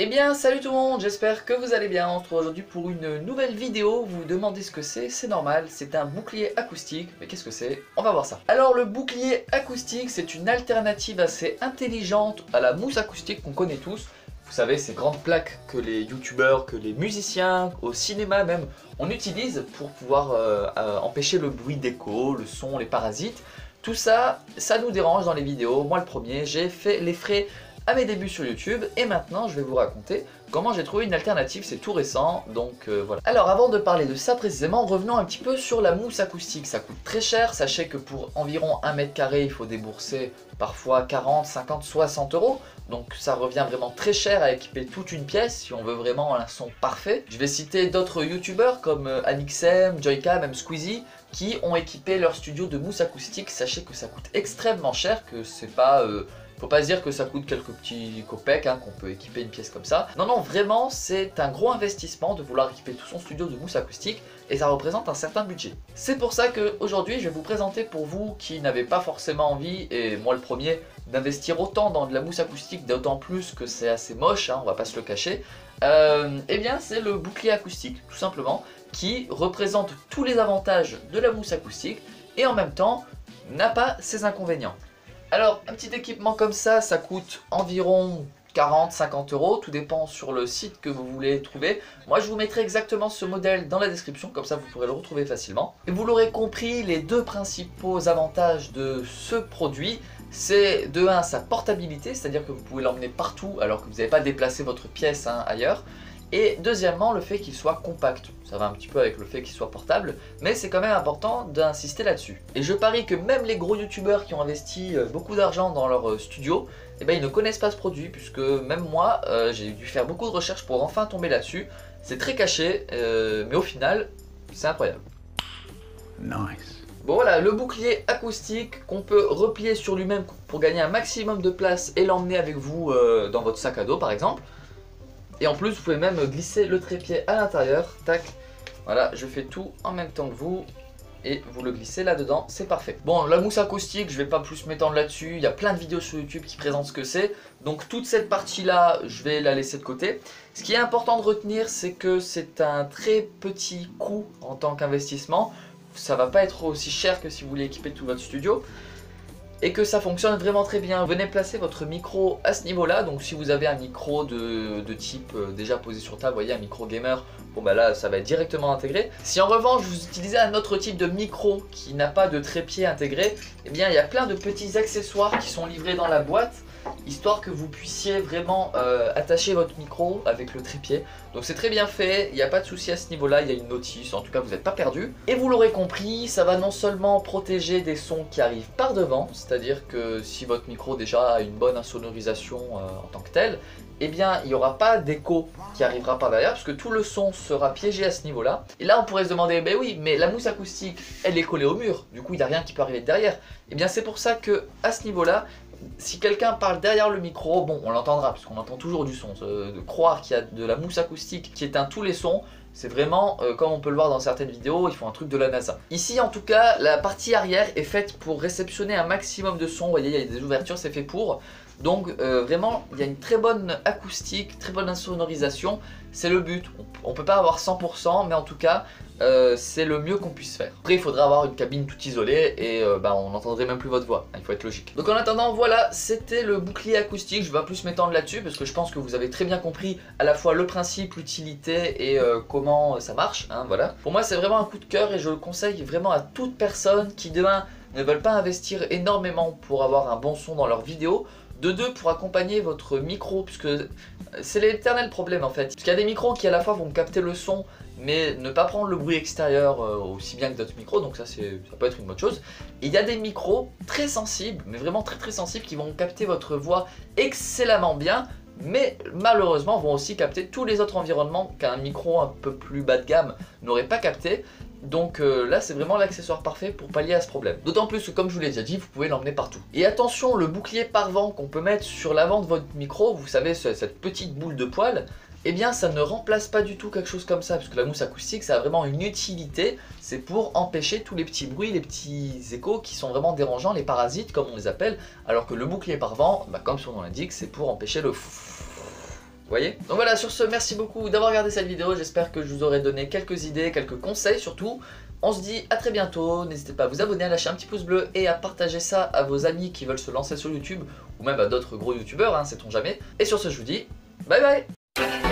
Eh bien salut tout le monde, j'espère que vous allez bien. On se retrouve aujourd'hui pour une nouvelle vidéo. Vous vous demandez ce que c'est normal, c'est un bouclier acoustique. Mais qu'est-ce que c'est? On va voir ça. Alors le bouclier acoustique, c'est une alternative assez intelligente à la mousse acoustique qu'on connaît tous. Vous savez, ces grandes plaques que les youtubeurs, que les musiciens, au cinéma même, on utilise pour pouvoir empêcher le bruit d'écho, le son, les parasites. Tout ça, ça nous dérange dans les vidéos. Moi le premier, j'ai fait les frais à mes débuts sur YouTube et maintenant je vais vous raconter comment j'ai trouvé une alternative, c'est tout récent, donc voilà. Alors avant de parler de ça précisément, revenons un petit peu sur la mousse acoustique. Ça coûte très cher, sachez que pour environ 1 mètre carré, il faut débourser parfois 40, 50, 60 euros. Donc ça revient vraiment très cher à équiper toute une pièce si on veut vraiment un son parfait. Je vais citer d'autres youtubeurs comme Amixem, Joyka, même Squeezie, qui ont équipé leur studio de mousse acoustique. Sachez que ça coûte extrêmement cher, que c'est pas... faut pas se dire que ça coûte quelques petits copecs, qu'on peut équiper une pièce comme ça. Non, non, vraiment, c'est un gros investissement de vouloir équiper tout son studio de mousse acoustique et ça représente un certain budget. C'est pour ça qu'aujourd'hui, je vais vous présenter pour vous qui n'avez pas forcément envie, et moi le premier, d'investir autant dans de la mousse acoustique, d'autant plus que c'est assez moche, on va pas se le cacher. Eh bien, c'est le bouclier acoustique, tout simplement, qui représente tous les avantages de la mousse acoustique et en même temps n'a pas ses inconvénients. Alors, un petit équipement comme ça, ça coûte environ 40-50 euros, tout dépend sur le site que vous voulez trouver. Moi, je vous mettrai exactement ce modèle dans la description, comme ça vous pourrez le retrouver facilement. Et vous l'aurez compris, les deux principaux avantages de ce produit, c'est de 1 sa portabilité, c'est-à-dire que vous pouvez l'emmener partout alors que vous n'avez pas déplacé votre pièce ailleurs. Et deuxièmement, le fait qu'il soit compact. Ça va un petit peu avec le fait qu'il soit portable, mais c'est quand même important d'insister là-dessus. Et je parie que même les gros youtubeurs qui ont investi beaucoup d'argent dans leur studio, eh ben, ils ne connaissent pas ce produit, puisque même moi, j'ai dû faire beaucoup de recherches pour enfin tomber là-dessus. C'est très caché, mais au final, c'est incroyable. Nice. Bon voilà, le bouclier acoustique qu'on peut replier sur lui-même pour gagner un maximum de place et l'emmener avec vous dans votre sac à dos par exemple. Et en plus, vous pouvez même glisser le trépied à l'intérieur. Tac. Voilà, je fais tout en même temps que vous. Et vous le glissez là-dedans, c'est parfait. Bon, la mousse acoustique, je vais pas plus m'étendre là-dessus. Il y a plein de vidéos sur YouTube qui présentent ce que c'est. Donc toute cette partie-là, je vais la laisser de côté. Ce qui est important de retenir, c'est que c'est un très petit coût en tant qu'investissement. Ça va pas être aussi cher que si vous voulez équiper tout votre studio. Et que ça fonctionne vraiment très bien. Venez placer votre micro à ce niveau là, donc si vous avez un micro de type déjà posé sur table, vous voyez un micro gamer, bon bah là ça va être directement intégré. Si en revanche vous utilisez un autre type de micro qui n'a pas de trépied intégré, eh bien il y a plein de petits accessoires qui sont livrés dans la boîte, histoire que vous puissiez vraiment attacher votre micro avec le trépied. Donc c'est très bien fait, il n'y a pas de souci à ce niveau là, il y a une notice, en tout cas vous n'êtes pas perdu. Et vous l'aurez compris, ça va non seulement protéger des sons qui arrivent par devant, c'est-à-dire que si votre micro déjà a une bonne insonorisation en tant que tel, eh bien il n'y aura pas d'écho qui arrivera par derrière, parce que tout le son sera piégé à ce niveau là. Et là on pourrait se demander, ben oui, mais la mousse acoustique elle est collée au mur, du coup il n'y a rien qui peut arriver derrière. Et bien c'est pour ça que à ce niveau là, si quelqu'un parle derrière le micro, bon on l'entendra parce qu'on entend toujours du son. De croire qu'il y a de la mousse acoustique qui éteint tous les sons, c'est vraiment, comme on peut le voir dans certaines vidéos, ils font un truc de la NASA. Ici en tout cas, la partie arrière est faite pour réceptionner un maximum de son. Vous voyez, il y a des ouvertures, c'est fait pour. Donc vraiment, il y a une très bonne acoustique, très bonne insonorisation. C'est le but. On peut pas avoir 100%, mais en tout cas, c'est le mieux qu'on puisse faire. Après, il faudra avoir une cabine toute isolée et on n'entendrait même plus votre voix. Il faut être logique. Donc en attendant, voilà, c'était le bouclier acoustique. Je vais pas plus m'étendre là-dessus parce que je pense que vous avez très bien compris à la fois le principe, l'utilité et comment ça marche. Voilà. Pour moi, c'est vraiment un coup de cœur et je le conseille vraiment à toute personne qui demain ne veulent pas investir énormément pour avoir un bon son dans leurs vidéos. De 2 pour accompagner votre micro, puisque c'est l'éternel problème en fait. Parce qu'il y a des micros qui à la fois vont capter le son, mais ne pas prendre le bruit extérieur aussi bien que d'autres micros, donc ça peut être une bonne chose. Et il y a des micros très sensibles, mais vraiment très sensibles, qui vont capter votre voix excellemment bien, mais malheureusement vont aussi capter tous les autres environnements qu'un micro un peu plus bas de gamme n'aurait pas capté. Donc là c'est vraiment l'accessoire parfait pour pallier à ce problème. D'autant plus que comme je vous l'ai déjà dit, vous pouvez l'emmener partout. Et attention, le bouclier par vent qu'on peut mettre sur l'avant de votre micro, vous savez cette petite boule de poil, eh bien ça ne remplace pas du tout quelque chose comme ça, parce que la mousse acoustique ça a vraiment une utilité, c'est pour empêcher tous les petits bruits, les petits échos qui sont vraiment dérangeants, les parasites comme on les appelle, alors que le bouclier par vent, comme son nom l'indique, c'est pour empêcher le voyez? Donc voilà, sur ce, merci beaucoup d'avoir regardé cette vidéo, j'espère que je vous aurai donné quelques idées, quelques conseils surtout. On se dit à très bientôt, n'hésitez pas à vous abonner, à lâcher un petit pouce bleu et à partager ça à vos amis qui veulent se lancer sur YouTube, ou même à d'autres gros youtubeurs, hein, sait-on jamais. Et sur ce, je vous dis bye bye.